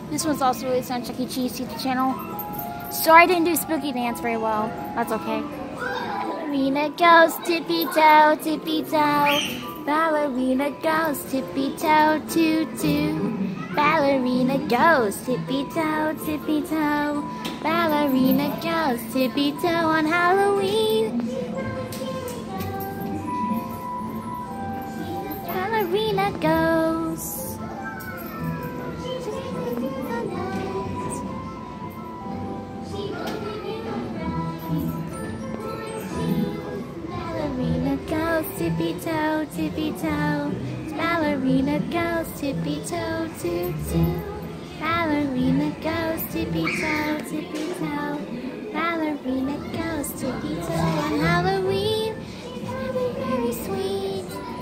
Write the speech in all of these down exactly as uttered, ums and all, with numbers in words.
This one's also released on Chuck E. Cheese YouTube channel. Sorry I didn't do Spooky Dance very well. That's okay. Ballerina goes tippy-toe, tippy-toe. Ballerina goes tippy-toe, toot-toot. Ballerina goes tippy-toe, tippy-toe. Ballerina goes tippy-toe on Halloween. Ballerina goes. Ballerina goes tippy-toe, tippy-toe. Ballerina goes tippy-toe, toot-toot. Ballerina goes tippy-toe, tippy-toe. Ballerina goes tippy-toe on Halloween. Very, very sweet.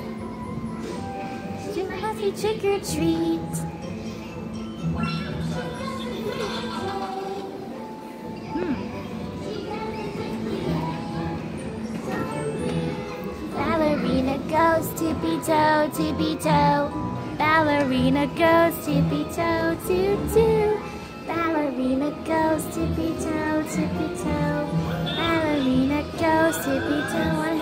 Happy trick or treat. Hmm. Ballerina goes tippy-toe, tippy-toe. Ballerina goes tippy-toe, toot-toot. Ballerina goes tippy-toe, tippy-toe. Ballerina goes tippy-toe.